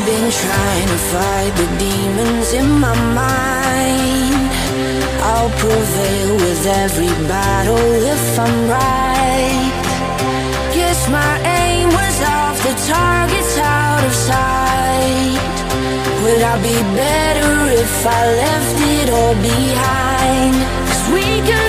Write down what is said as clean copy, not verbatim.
been trying to fight the demons in my mind. I'll prevail with every battle if I'm right. Guess my aim was off, the target's out of sight. Would I be better if I left it all behind? 'Cause we could